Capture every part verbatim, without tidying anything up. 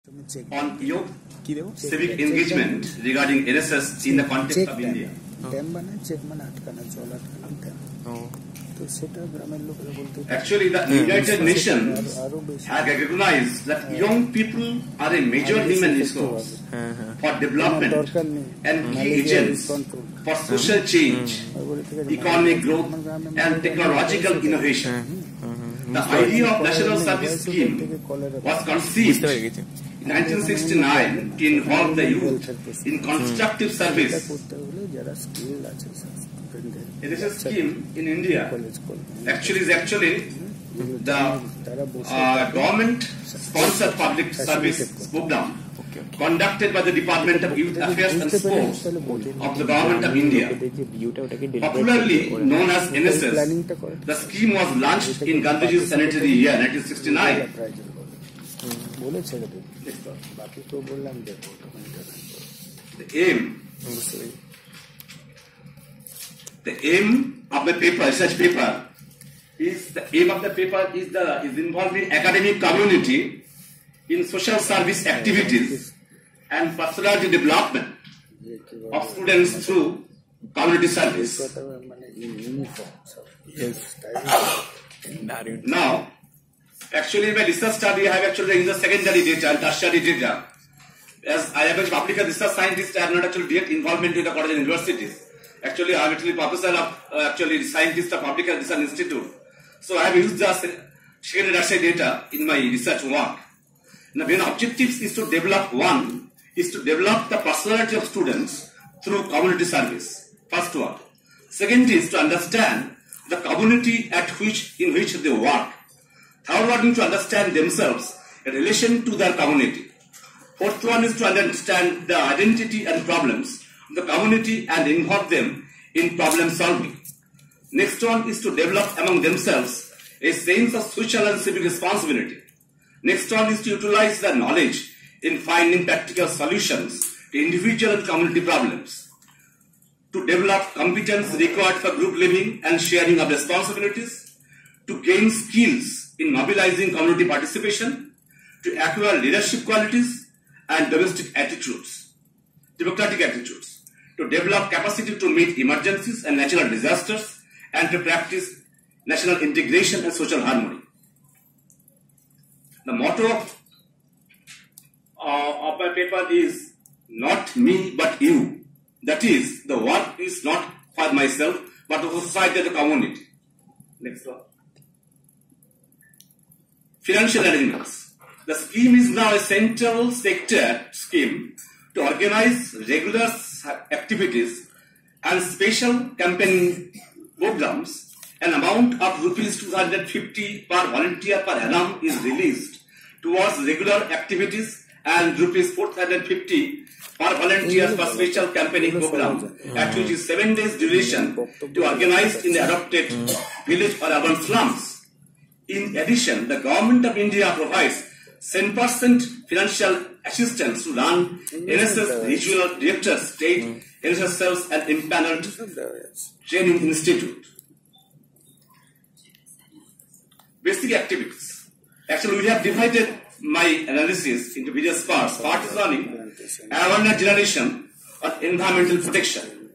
on your civic engagement regarding N S S in the context of India. Actually, the United Nations have recognized that young people are a major human resource for development and key agents for social change, economic growth, and technological innovation. The idea of National Service Scheme was conceived in nineteen sixty-nine to involve the youth in constructive service. It is a scheme in India. Actually, is actually the uh, government-sponsored public service program conducted by the Department of Youth Affairs and Sports of the Government of India, popularly known as N S S. The scheme was launched in Gandhiji's sanitary year nineteen sixty-nine. The aim, the aim of the paper, research paper, is the aim of the paper is the is involving academic community in social service activities and personality development of students through community service. Yes. Now, actually, my research study, I have actually in the secondary data and tertiary data. As I am a public research scientist, I have not actually direct involvement with the college and universities. Actually, I am actually professor of uh, actually scientist of Public Research Institute. So I have used the secondary tertiary data in my research work. Now, main objectives is to develop one is to develop the personality of students through community service. First one. Second is to understand the community at which in which they work. Third one is to understand themselves in relation to their community. Fourth one is to understand the identity and problems of the community and involve them in problem solving. Next one is to develop among themselves a sense of social and civic responsibility. Next one is to utilize their knowledge in finding practical solutions to individual and community problems. To develop competence required for group living and sharing of responsibilities. To gain skills in mobilizing community participation. To acquire leadership qualities and domestic attitudes, democratic attitudes. To develop capacity to meet emergencies and natural disasters and to practice national integration and social harmony. The motto of, uh, of my paper is not me but you. That is, the work is not for myself but for society and the community. Next one. Financial arrangements. The scheme is now a central sector scheme to organize regular activities and special campaign programs. An amount of rupees two hundred fifty per volunteer per annum is released towards regular activities and rupees four hundred fifty per volunteer per special campaigning program, at which is seven days duration to organize in the adopted village or urban slums. In addition, the Government of India provides ten percent financial assistance to run N S S regional directors, state N S S cells and impaneled training institute. Basic activities. Actually, we have divided my analysis into various parts. Part is learning, awareness generation on environmental protection.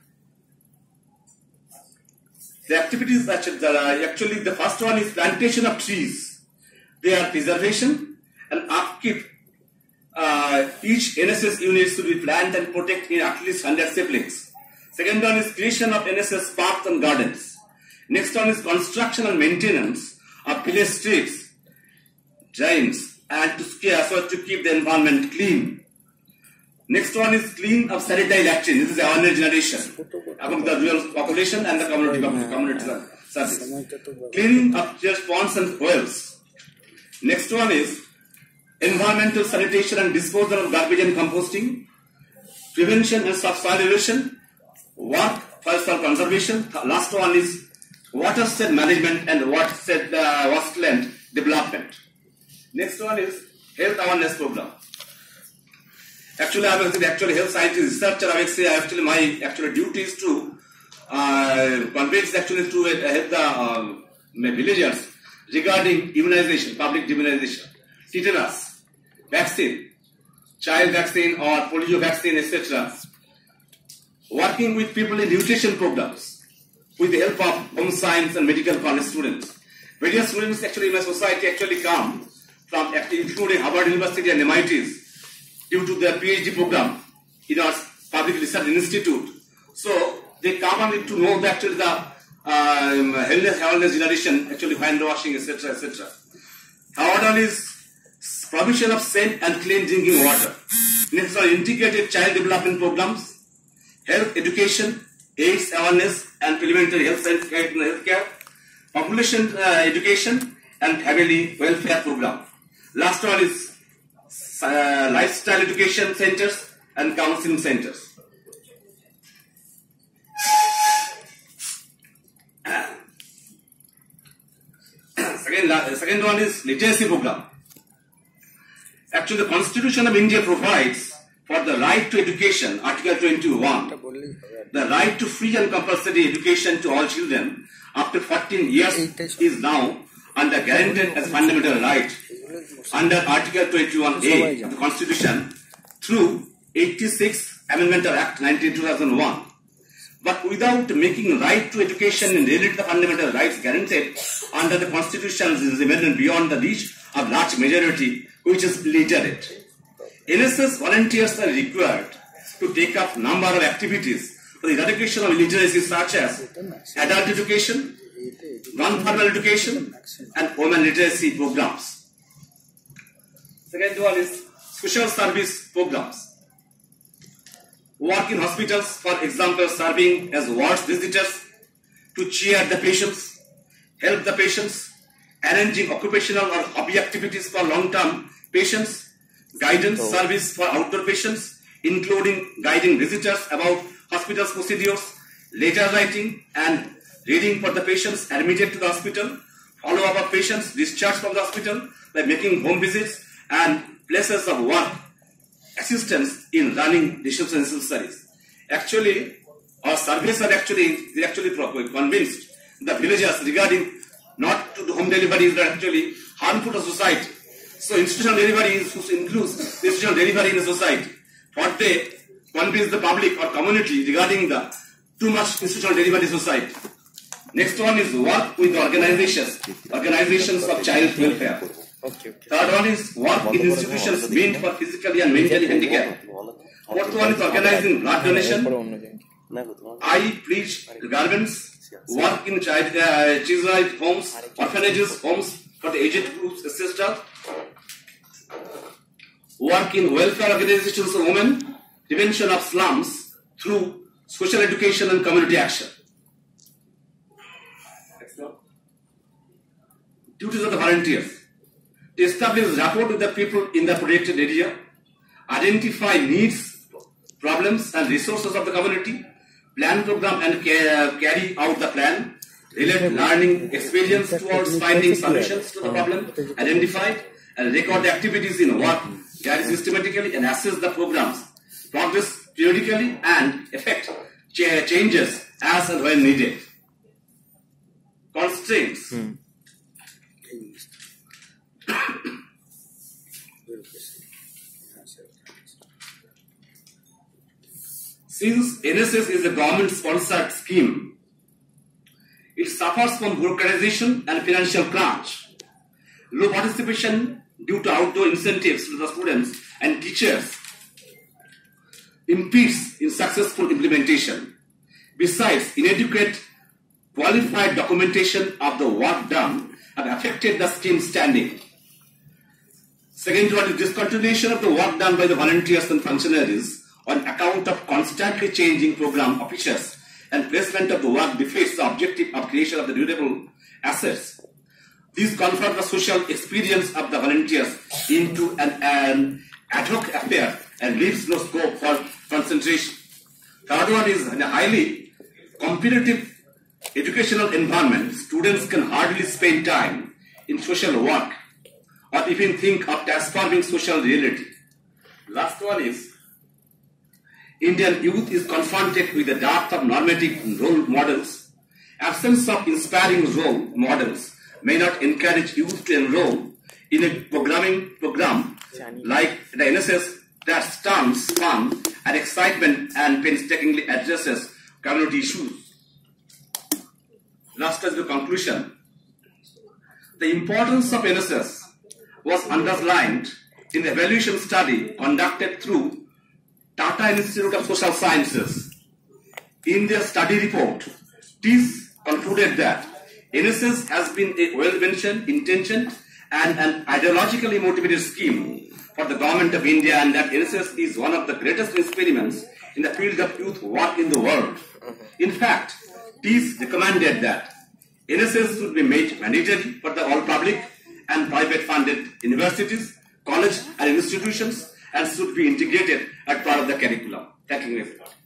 The activities actually, actually the first one is plantation of trees. Their preservation and upkeep. Uh, each N S S unit should be planted and protect in at least one hundred saplings. Second one is creation of N S S parks and gardens. Next one is construction and maintenance of village streets, drains, and to scare so to keep the environment clean. Next one is clean of sanitary latrine. This is awareness generation among the rural population and the community community service. Cleaning of church ponds and wells. Next one is environmental sanitation and disposal of garbage and composting. Prevention and soil erosion. Work for soil conservation. Last one is watershed management and watershed uh, wasteland development. Next one is health awareness program. Actually, I am actually health scientist researcher. I will say actually my actual duty is to uh, convince actually to uh, help the uh, villagers regarding immunization, public immunization, tetanus, vaccine, child vaccine or polio vaccine, et cetera. Working with people in nutrition programs with the help of home science and medical college students. Various students actually in my society actually come from, including Harvard University and M I Ts, due to their PhD program in our public research institute. So they come and to know that actually the um, healthy, healthy generation, actually hand washing, et cetera, et cetera. Third one is provision of safe and clean drinking water. Next are integrated child development programs, health education, AIDS awareness and preliminary health care, population uh, education and family welfare program. Last one is uh, lifestyle education centers and counseling centers. Second, second one is literacy program. Actually, the Constitution of India provides for the right to education, Article twenty-one, the right to free and compulsory education to all children after fourteen years is now under guaranteed as fundamental right under Article twenty-one A of the Constitution through eighty-six Amendment of Act nineteen two thousand one. But without making right to education and related to the fundamental rights guaranteed under the Constitution is amendment beyond the reach of large majority, which is literate. N S S volunteers are required to take up number of activities for the eradication of illiteracy such as adult education, non-formal education, and women literacy programs. Second one is social service programs. Work in hospitals, for example, serving as ward visitors to cheer the patients, help the patients, arranging occupational or hobby activities for long-term patients, guidance oh. service for outdoor patients, including guiding visitors about hospital's procedures, letter writing and reading for the patients admitted to the hospital, follow-up of patients discharged from the hospital by making home visits and places of work, assistance in running decision studies. Actually, our surveys are actually, they actually convinced the villagers regarding not to do home deliveries that actually harmful to society. So institutional delivery includes institutional delivery in the society. What they convince the public or community regarding the too much institutional delivery in society. Next one is work with organizations, organizations of child welfare. Okay, okay. Third one is work in institutions meant for physically and mentally handicapped. Fourth one is organizing blood donation. I preach garments, work in child, uh, child homes, orphanages, homes for the aged groups, et cetera. Work in welfare organizations of women, prevention of slums through social education and community action. Duties of the volunteers. To establish rapport with the people in the projected area, identify needs, problems and resources of the community, plan program and carry out the plan, relate learning experience towards finding solutions to the problem identified, and record the activities in work, carry systematically and assess the programs, progress periodically and effect ch changes as and when needed. Constraints. Hmm. Since N S S is a government-sponsored scheme, it suffers from bureaucratization and financial crunch, low participation due to outdoor incentives to the students and teachers, impedes in successful implementation. Besides, inadequate qualified documentation of the work done have affected the scheme's standing. Second one is discontinuation of the work done by the volunteers and functionaries on account of constantly changing program officers and placement of the work defeats the objective of creation of the durable assets. These convert the social experience of the volunteers into an, an ad hoc affair and leaves no scope for concentration. Third one is in a highly competitive educational environment, students can hardly spend time in social work or even think of transforming social reality. Last one is Indian youth is confronted with the dearth of normative role models. Absence of inspiring role models may not encourage youth to enroll in a programming program like the N S S that stunts fun and excitement and painstakingly addresses community issues. Last as the conclusion, the importance of N S S was underlined in the evaluation study conducted through Tata Institute of Social Sciences. In their study report, T I S concluded that N S S has been a well-mentioned, intentioned and an ideologically motivated scheme for the government of India, and that N S S is one of the greatest experiments in the field of youth work in the world. In fact, T I S recommended that N S S should be made mandatory for the all public and private funded universities, college and institutions, and should be integrated as part of the curriculum. Thank you very much.